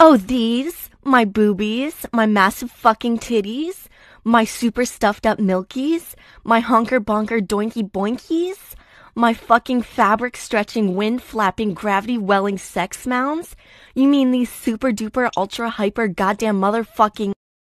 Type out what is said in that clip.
Oh, these? My boobies? My massive fucking titties? My super stuffed up milkies? My honker bonker doinky boinkies? My fucking fabric stretching wind flapping gravity welling sex mounds? You mean these super duper ultra hyper goddamn motherfucking